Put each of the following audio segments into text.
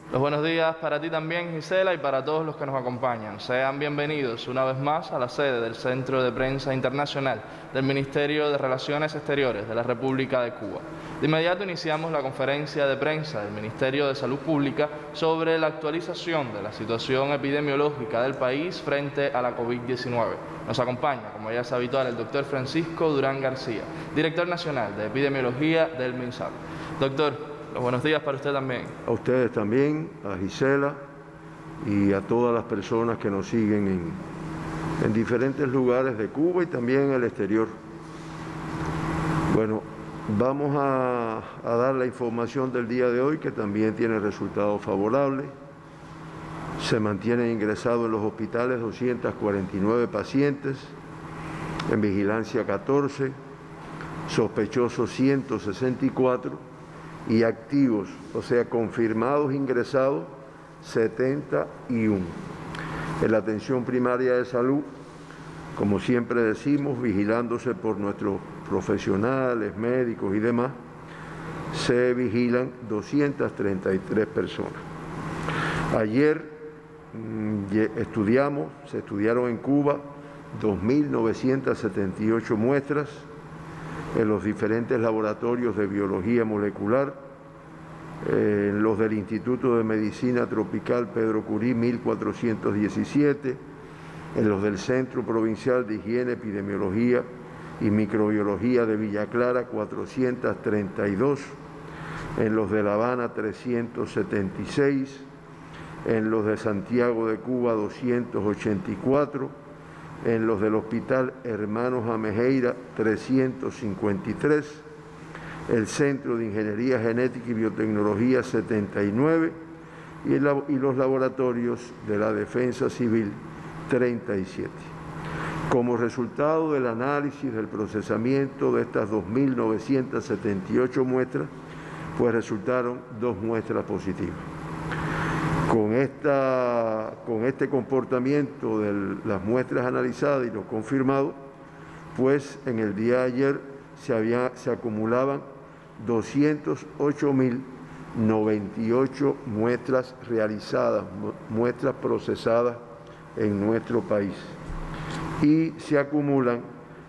Los buenos días para ti también, Gisela, y para todos los que nos acompañan. Sean bienvenidos una vez más a la sede del Centro de Prensa Internacional del Ministerio de Relaciones Exteriores de la República de Cuba. De inmediato iniciamos la conferencia de prensa del Ministerio de Salud Pública sobre la actualización de la situación epidemiológica del país frente a la COVID-19. Nos acompaña, como ya es habitual, el doctor Francisco Durán García, director nacional de epidemiología del MINSAL. Doctor, los buenos días para usted también. A ustedes también, a Gisela y a todas las personas que nos siguen en diferentes lugares de Cuba y también en el exterior. Bueno, vamos a dar la información del día de hoy, que también tiene resultados favorables. Se mantienen ingresados en los hospitales 249 pacientes, en vigilancia 14, sospechosos 164, y activos, o sea, confirmados ingresados, 71. En la atención primaria de salud, como siempre decimos, vigilándose por nuestros profesionales, médicos y demás, se vigilan 233 personas. Ayer se estudiaron en Cuba 2.978 muestras, en los diferentes laboratorios de biología molecular, en los del Instituto de Medicina Tropical Pedro Curí, 1.417, en los del Centro Provincial de Higiene, Epidemiología y Microbiología de Villa Clara, 432, en los de La Habana, 376, en los de Santiago de Cuba, 284, en los del Hospital Hermanos Amejeira, 353, el Centro de Ingeniería Genética y Biotecnología, 79, y los laboratorios de la Defensa Civil, 37. Como resultado del análisis del procesamiento de estas 2.978 muestras, pues resultaron 2 muestras positivas. Con este comportamiento de las muestras analizadas y los confirmados, pues en el día de ayer se acumulaban 208.098 muestras realizadas, muestras procesadas en nuestro país. Y se acumulan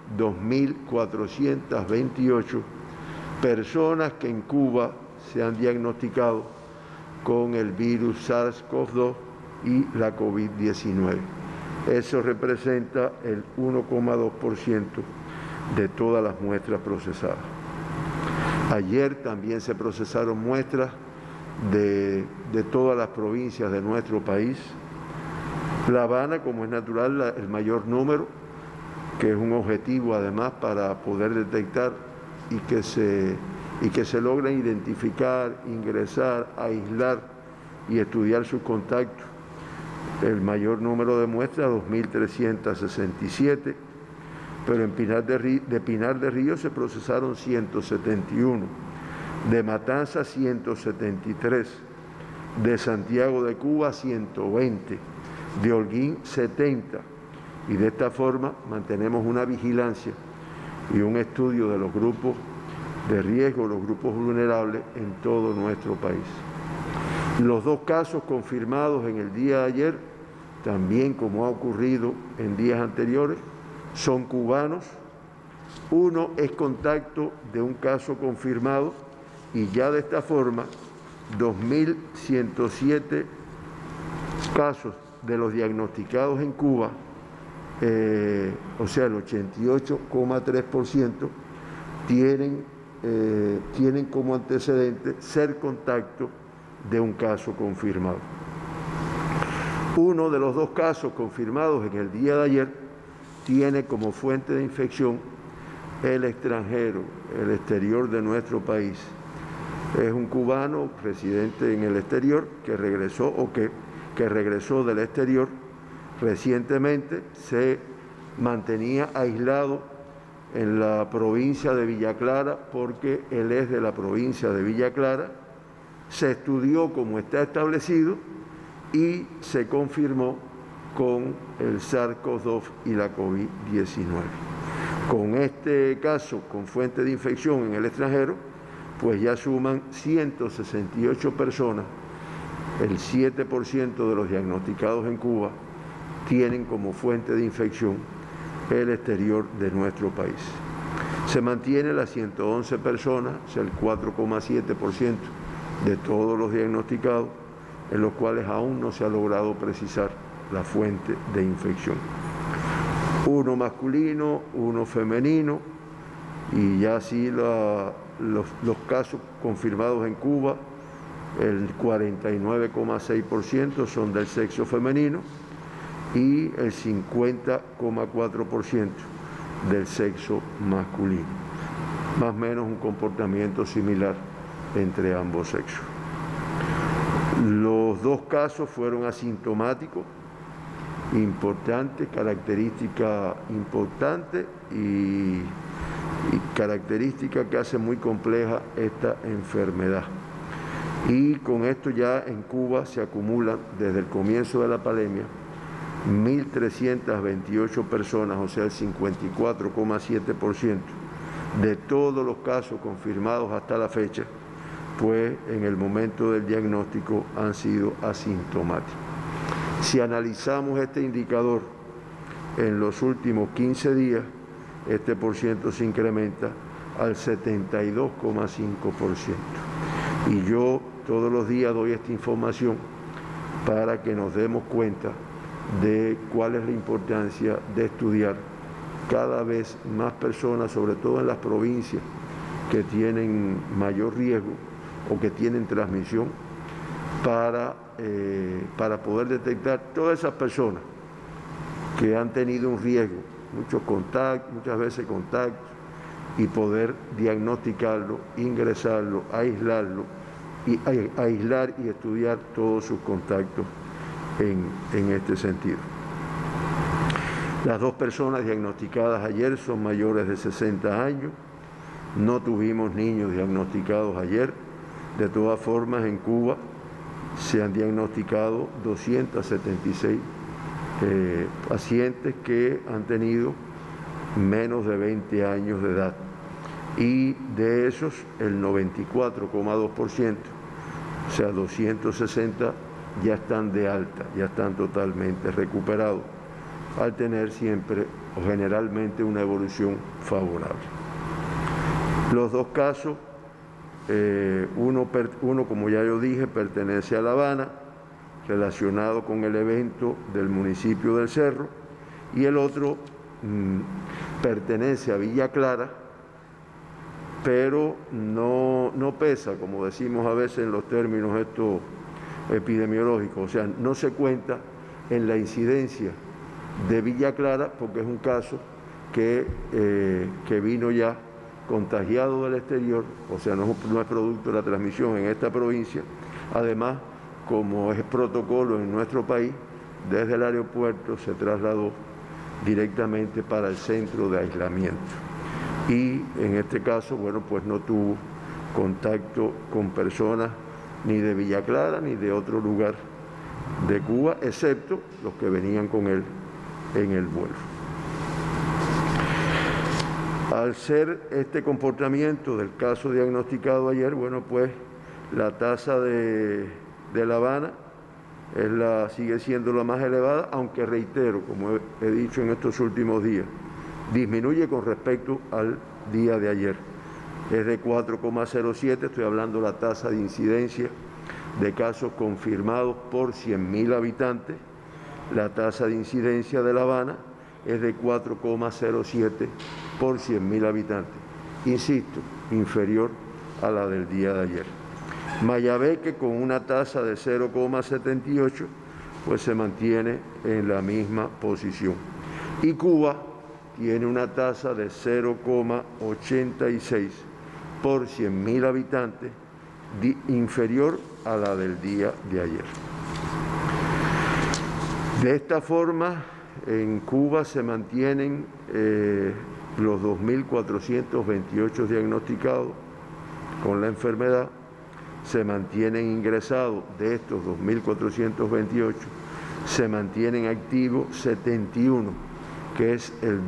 2.428 personas que en Cuba se han diagnosticado con el virus SARS-CoV-2 y la COVID-19. Eso representa el 1,2% de todas las muestras procesadas. Ayer también se procesaron muestras de todas las provincias de nuestro país. La Habana, como es natural, el mayor número, que es un objetivo además para poder detectar y que se logren identificar, ingresar, aislar y estudiar sus contactos. El mayor número de muestras, 2.367, pero en Pinar de Río se procesaron 171, de Matanzas 173, de Santiago de Cuba 120, de Holguín 70, y de esta forma mantenemos una vigilancia y un estudio de los grupos de riesgo, los grupos vulnerables en todo nuestro país. Los 2 casos confirmados en el día de ayer, también como ha ocurrido en días anteriores, son cubanos. Uno es contacto de un caso confirmado y ya de esta forma 2.107 casos de los diagnosticados en Cuba, o sea el 88,3%, tienen como antecedente ser contacto de un caso confirmado. Uno de los 2 casos confirmados en el día de ayer tiene como fuente de infección el extranjero, el exterior de nuestro país. Es un cubano residente en el exterior que regresó que regresó del exterior recientemente, se mantenía aislado en la provincia de Villa Clara porque él es de la provincia de Villa Clara, se estudió como está establecido y se confirmó con el SARS-CoV-2 y la COVID-19. Con este caso, con fuente de infección en el extranjero, pues ya suman 168 personas el 7% de los diagnosticados en Cuba tienen como fuente de infección el exterior de nuestro país. Se mantiene las 111 personas, o sea, el 4,7% de todos los diagnosticados, en los cuales aún no se ha logrado precisar la fuente de infección. Uno masculino, uno femenino, y ya así los casos confirmados en Cuba, el 49,6% son del sexo femenino y el 50,4% del sexo masculino. Más o menos un comportamiento similar entre ambos sexos. Los dos casos fueron asintomáticos, importante, característica importante y característica que hace muy compleja esta enfermedad. Y con esto ya en Cuba se acumulan desde el comienzo de la pandemia 1.328 personas, o sea el 54,7% de todos los casos confirmados hasta la fecha, pues en el momento del diagnóstico han sido asintomáticos. Si analizamos este indicador en los últimos 15 días, este porciento se incrementa al 72,5%. Y yo todos los días doy esta información para que nos demos cuenta de cuál es la importancia de estudiar cada vez más personas, sobre todo en las provincias que tienen mayor riesgo o que tienen transmisión, para poder detectar todas esas personas que han tenido un riesgo, muchos contactos, muchas veces contactos, y poder diagnosticarlo, ingresarlo, aislarlo, y aislar y estudiar todos sus contactos en este sentido. Las dos personas diagnosticadas ayer son mayores de 60 años, no tuvimos niños diagnosticados ayer. De todas formas, en Cuba se han diagnosticado 276 pacientes que han tenido menos de 20 años de edad, y de esos el 94,2%, o sea 260, ya están de alta, ya están totalmente recuperados, al tener siempre o generalmente una evolución favorable. Los dos casos, uno, como ya yo dije, pertenece a La Habana, relacionado con el evento del municipio del Cerro, y el otro pertenece a Villa Clara, pero no pesa, como decimos a veces en los términos estos epidemiológicos, o sea, no se cuenta en la incidencia de Villa Clara porque es un caso que vino ya contagiado del exterior, o sea, no es producto de la transmisión en esta provincia. Además, como es protocolo en nuestro país, desde el aeropuerto se trasladó directamente para el centro de aislamiento. Y en este caso, bueno, pues no tuvo contacto con personas ni de Villa Clara ni de otro lugar de Cuba, excepto los que venían con él en el vuelo. Al ser este comportamiento del caso diagnosticado ayer, bueno, pues la tasa de La Habana sigue siendo la más elevada, aunque reitero, como he dicho en estos últimos días, disminuye con respecto al día de ayer. Es de 4,07, estoy hablando de la tasa de incidencia de casos confirmados por 100.000 habitantes. La tasa de incidencia de La Habana es de 4,07 por 100.000 habitantes. Insisto, inferior a la del día de ayer. Mayabeque, con una tasa de 0,78, pues se mantiene en la misma posición. Y Cuba tiene una tasa de 0,86 por 100.000 habitantes, inferior a la del día de ayer. De esta forma, en Cuba se mantienen los 2.428 diagnosticados con la enfermedad, se mantienen ingresados de estos 2.428, se mantienen activos 71, que es el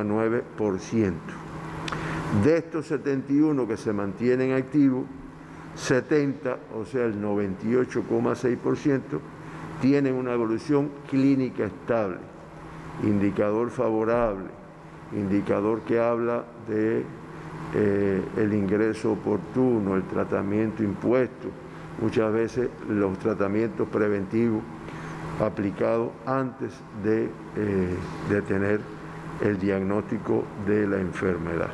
2,9%. De estos 71 que se mantienen activos, 70, o sea el 98,6%, tienen una evolución clínica estable, indicador favorable, indicador que habla de el ingreso oportuno, el tratamiento impuesto, muchas veces los tratamientos preventivos aplicados antes de tener el diagnóstico de la enfermedad.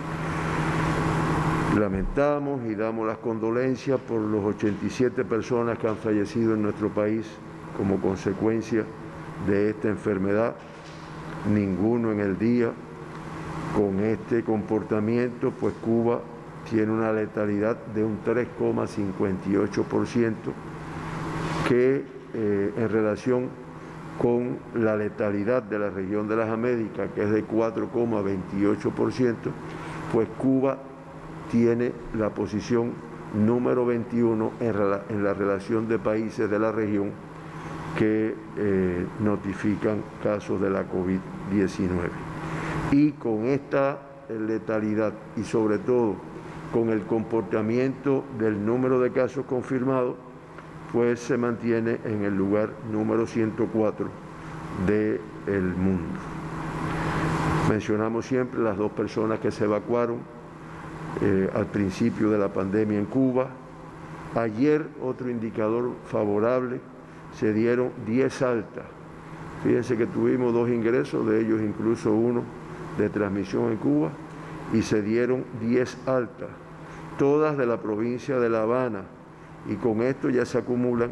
Lamentamos y damos las condolencias por los 87 personas que han fallecido en nuestro país como consecuencia de esta enfermedad. Ninguno en el día. Con este comportamiento, pues Cuba tiene una letalidad de un 3,58%, que en relación con la letalidad de la región de las Américas, que es de 4,28%, pues Cuba tiene la posición número 21 en la relación de países de la región que notifican casos de la COVID-19. Y con esta letalidad y sobre todo con el comportamiento del número de casos confirmados, pues se mantiene en el lugar número 104 del mundo. Mencionamos siempre las 2 personas que se evacuaron al principio de la pandemia en Cuba. Ayer, otro indicador favorable, se dieron 10 altas. Fíjense que tuvimos 2 ingresos, de ellos incluso uno de transmisión en Cuba, y se dieron 10 altas, todas de la provincia de La Habana, y con esto ya se acumulan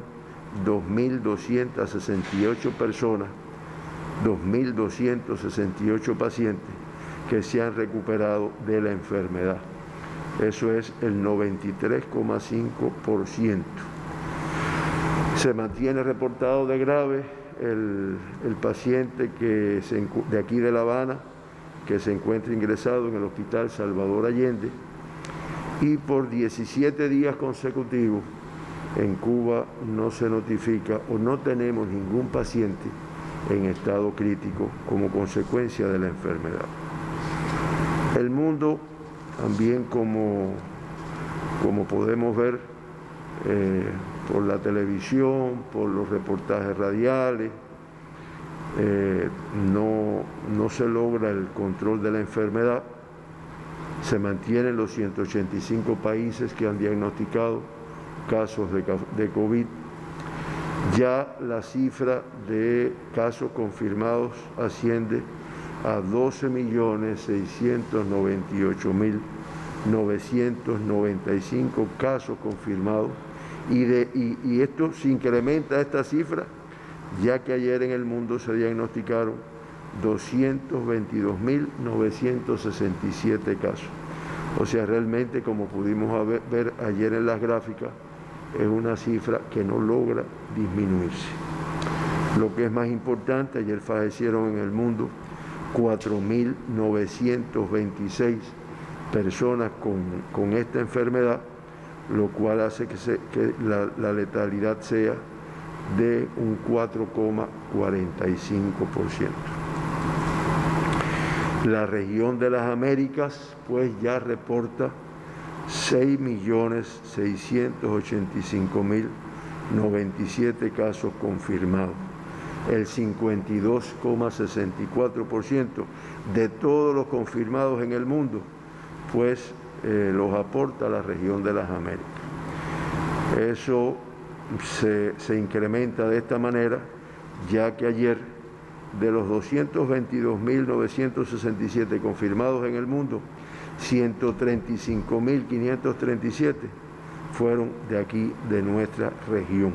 2.268 personas, 2.268 pacientes que se han recuperado de la enfermedad. Eso es el 93,5%. Se mantiene reportado de grave el paciente de aquí de La Habana, que se encuentra ingresado en el Hospital Salvador Allende, y por 17 días consecutivos en Cuba no se notifica o no tenemos ningún paciente en estado crítico como consecuencia de la enfermedad. El mundo también, como podemos ver por la televisión, por los reportajes radiales, no se logra el control de la enfermedad. Se mantienen los 185 países que han diagnosticado casos de COVID. Ya la cifra de casos confirmados asciende a 12.698.995 casos confirmados, y esto se incrementa esta cifra, ya que ayer en el mundo se diagnosticaron 222.967 casos. O sea, realmente, como pudimos ver ayer en las gráficas, es una cifra que no logra disminuirse. Lo que es más importante, ayer fallecieron en el mundo 4.926 personas con esta enfermedad, lo cual hace que la letalidad sea de un 4,45%. La región de las Américas pues ya reporta 6.685.097 casos confirmados. El 52,64% de todos los confirmados en el mundo pues los aporta la región de las Américas. Eso se incrementa de esta manera, ya que ayer, de los 222.967 confirmados en el mundo, 135.537 fueron de aquí, de nuestra región.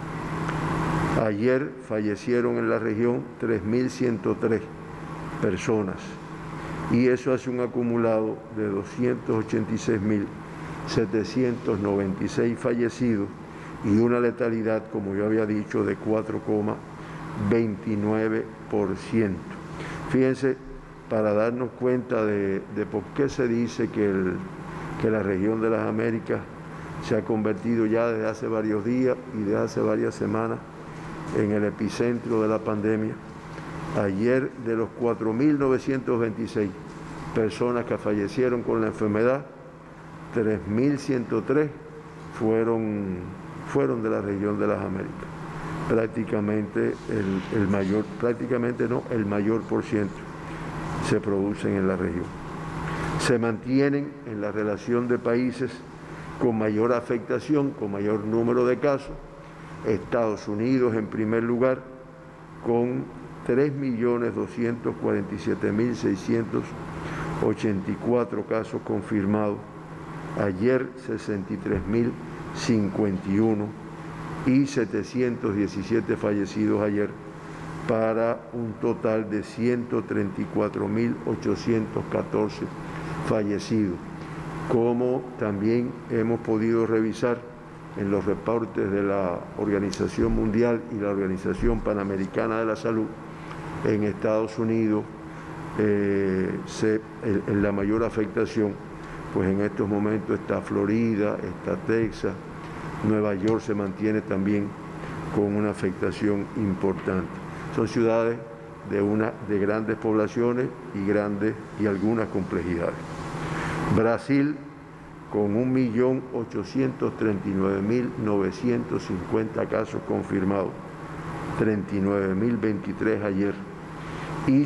Ayer fallecieron en la región 3.103 personas, y eso hace un acumulado de 286.796 fallecidos y una letalidad, como yo había dicho, de 4,29%. Fíjense, para darnos cuenta de por qué se dice que la región de las Américas se ha convertido ya desde hace varios días y desde hace varias semanas en el epicentro de la pandemia. Ayer, de los 4.926 personas que fallecieron con la enfermedad, 3.103 fueron de la región de las Américas. Prácticamente el mayor por ciento se producen en la región. Se mantienen en la relación de países con mayor afectación, con mayor número de casos. Estados Unidos en primer lugar, con 3.247.684 casos confirmados. Ayer 63.051 y 717 fallecidos ayer, para un total de 134.814 fallecidos. Como también hemos podido revisar en los reportes de la Organización Mundial y la Organización Panamericana de la Salud, en Estados Unidos en la mayor afectación, pues en estos momentos está Florida, está Texas, Nueva York se mantiene también con una afectación importante. Son ciudades de grandes poblaciones y algunas complejidades. Brasil, con 1.839.950 casos confirmados, 39.023 ayer y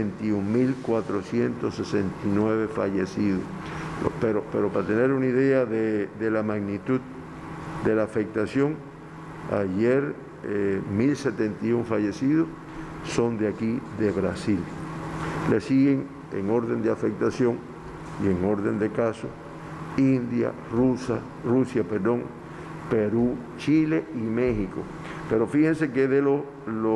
71.469 fallecidos. Pero para tener una idea de la magnitud de la afectación, ayer 1.071 fallecidos son de aquí, de Brasil. Le siguen en orden de afectación y en orden de casos India, Rusia, Perú, Chile y México. Pero fíjense que de los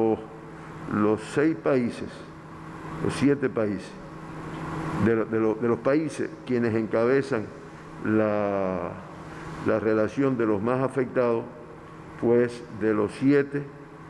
6 países, los 7 países, de los países quienes encabezan la relación de los más afectados, pues de los 7,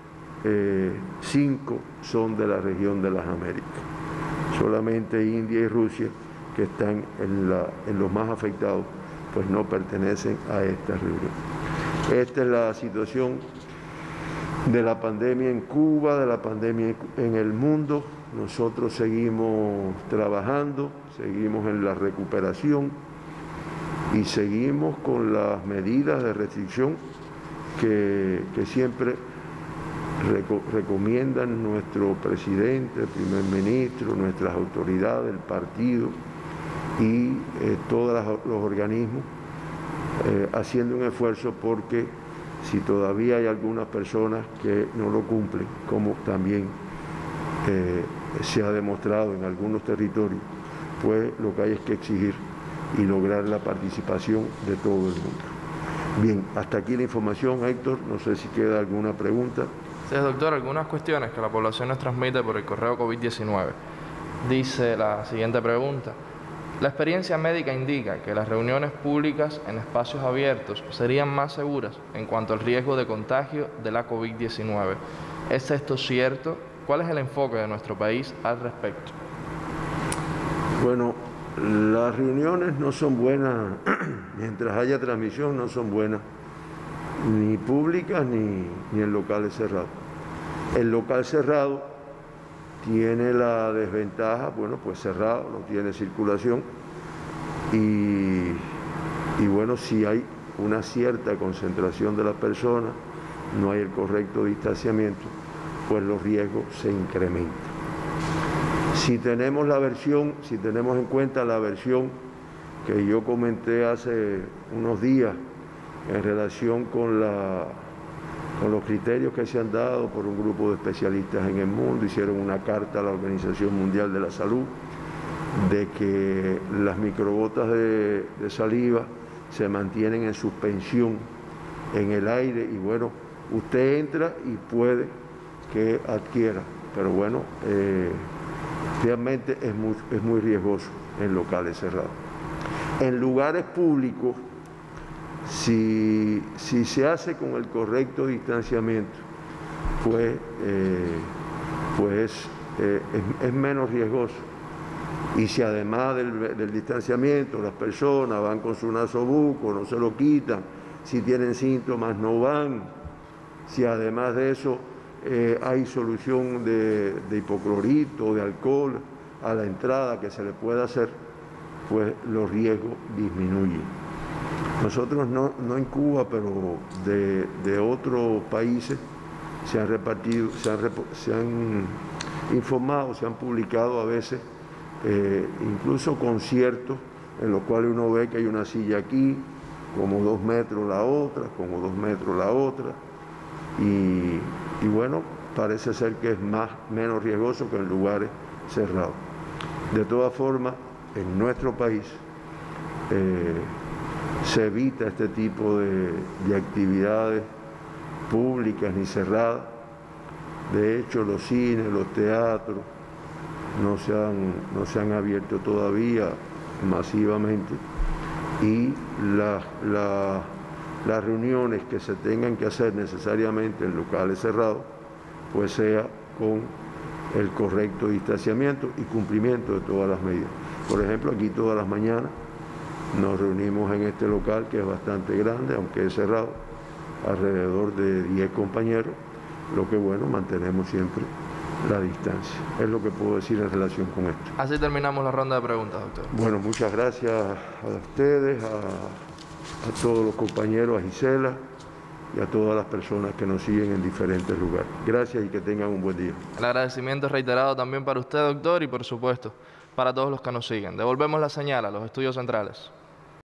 5 son de la región de las Américas. Solamente India y Rusia, que están en los más afectados, pues no pertenecen a esta región. Esta es la situación de la pandemia en Cuba, de la pandemia en el mundo. Nosotros seguimos trabajando, seguimos en la recuperación y seguimos con las medidas de restricción que siempre recomiendan nuestro presidente, el primer ministro, nuestras autoridades, el partido y todos los organismos, haciendo un esfuerzo porque si todavía hay algunas personas que no lo cumplen, como también se ha demostrado en algunos territorios, pues lo que hay es que exigir y lograr la participación de todo el mundo. Bien, hasta aquí la información, Héctor. No sé si queda alguna pregunta. Sí, doctor, algunas cuestiones que la población nos transmite por el correo COVID-19. Dice la siguiente pregunta: la experiencia médica indica que las reuniones públicas en espacios abiertos serían más seguras en cuanto al riesgo de contagio de la COVID-19. ¿Es esto cierto? ¿Cuál es el enfoque de nuestro país al respecto? Bueno, las reuniones no son buenas, mientras haya transmisión no son buenas, ni públicas ni en locales cerrados. El local cerrado tiene la desventaja, bueno, pues cerrado, no tiene circulación y bueno, si hay una cierta concentración de las personas, no hay el correcto distanciamiento, pues los riesgos se incrementan. Si tenemos en cuenta la versión que yo comenté hace unos días en relación con los criterios que se han dado por un grupo de especialistas en el mundo, hicieron una carta a la Organización Mundial de la Salud de que las microgotas de saliva se mantienen en suspensión en el aire y bueno, usted entra y puede que adquiera, pero bueno, realmente es muy riesgoso en locales cerrados. En lugares públicos, si se hace con el correcto distanciamiento, pues es menos riesgoso. Y si además del distanciamiento las personas van con su nasobuco, no se lo quitan, si tienen síntomas no van, si además de eso hay solución de hipoclorito o de alcohol a la entrada que se le pueda hacer, pues los riesgos disminuyen. Nosotros no en Cuba, pero de otros países se han repartido, se han informado, se han publicado a veces incluso conciertos en los cuales uno ve que hay una silla aquí, como 2 metros la otra, como 2 metros la otra, y bueno, parece ser que es menos riesgoso que en lugares cerrados. De todas formas, en nuestro país se evita este tipo de actividades públicas ni cerradas. De hecho, los cines, los teatros no se han abierto todavía masivamente, y las reuniones que se tengan que hacer necesariamente en locales cerrados, pues sea con el correcto distanciamiento y cumplimiento de todas las medidas. Por ejemplo, aquí todas las mañanas nos reunimos en este local, que es bastante grande, aunque es cerrado, alrededor de 10 compañeros, lo que bueno, mantenemos siempre la distancia. Es lo que puedo decir en relación con esto. Así terminamos la ronda de preguntas, doctor. Bueno, muchas gracias a ustedes, a todos los compañeros, a Gisela y a todas las personas que nos siguen en diferentes lugares. Gracias y que tengan un buen día. El agradecimiento es reiterado también para usted, doctor, y por supuesto para todos los que nos siguen. Devolvemos la señal a los estudios centrales.